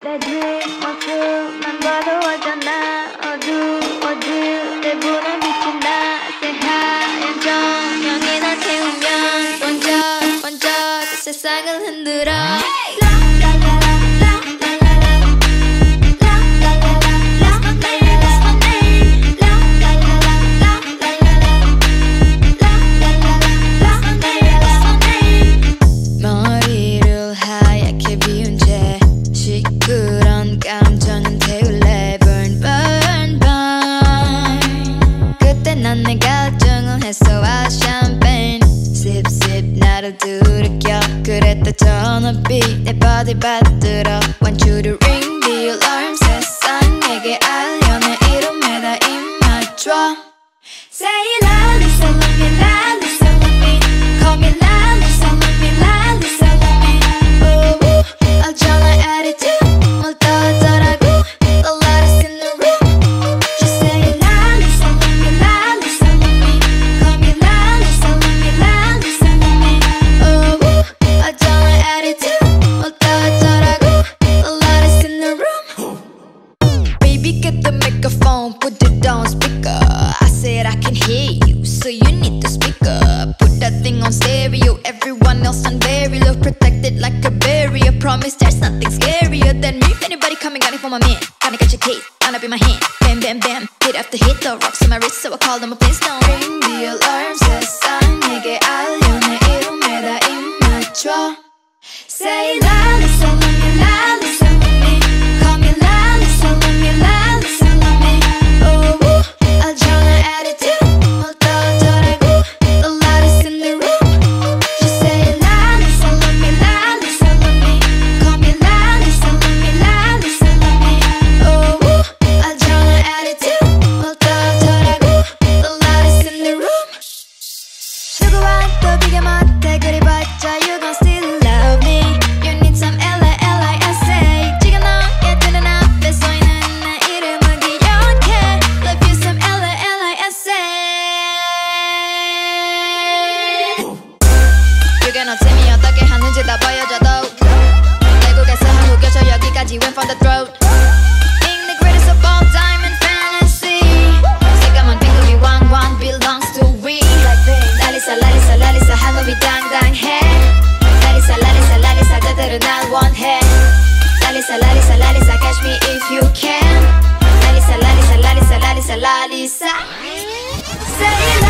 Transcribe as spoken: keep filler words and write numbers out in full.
Daydream 모습만 봐도 어쩌나 어두워질 때 불에 비친 나 새하얀 조명이 날 태우면 번쩍 번쩍 세상을 흔들어 머리를 하얗게 비운 채 시끄러운 감정은 태울래 burn burn burn 그때 난 내 결정을 했어 아 샴페인 sip sip 나를 두르겨 그랬다 전화비 내 body 받들어 want you to ring the alarm 세상에게 알려 내 이름에 다 입 맞춰 say love me so love me love me so love me call me love me so love me love me so love me oh oh 어쩌나 attitude 뭘 떠더라고 the light is in the room just say love me so love me love me so love me call me love me so love me love me so love me oh oh 어쩌나 attitude 뭘 떠더라고 the light is in the room baby get the microphone put it on speaker I said I can hear you so you need to speak up put that thing on stereo everyone else on very low protected like a barrier promise there's nothing scarier than me if anybody coming at it for my man gonna catch a case gonna be my hand bam bam bam hit after hit the rocks on my wrist so I call them a please don't ring the alarm 세상에게 알려 내 이름에 다 입 맞춰 say love me so love me love me so love me call me love me so love me love me so love me oh oh 어쩌나 attitude 뭘 떠더라고 the light is in the room just say love me so love me love me so love me call me love me so love me love me so love me oh oh 어쩌나 attitude 뭘 떠더라고 the light is in the room 누구와도 비교 못해 그리봤자 you gon' still love me you need some L I L I S A 지금 너의 두 눈앞에 서 있는 내 이름을 기억해 love you some L I L I S A You cannot see me 어떻게 하는지 다 보여줘도 외국에서 한국에서 여기까지 went from the throat Being the greatest of all time in fantasy 새까만 빙글이 왕왕 belongs to we 랄리사 랄리사 랄리사 한 놈이 당당해 랄리사 랄리사 랄리사 그들은 날 원해 랄리사 랄리사 랄리사 catch me if you can 랄리사 랄리사 랄리사 랄리사 랄리사 Say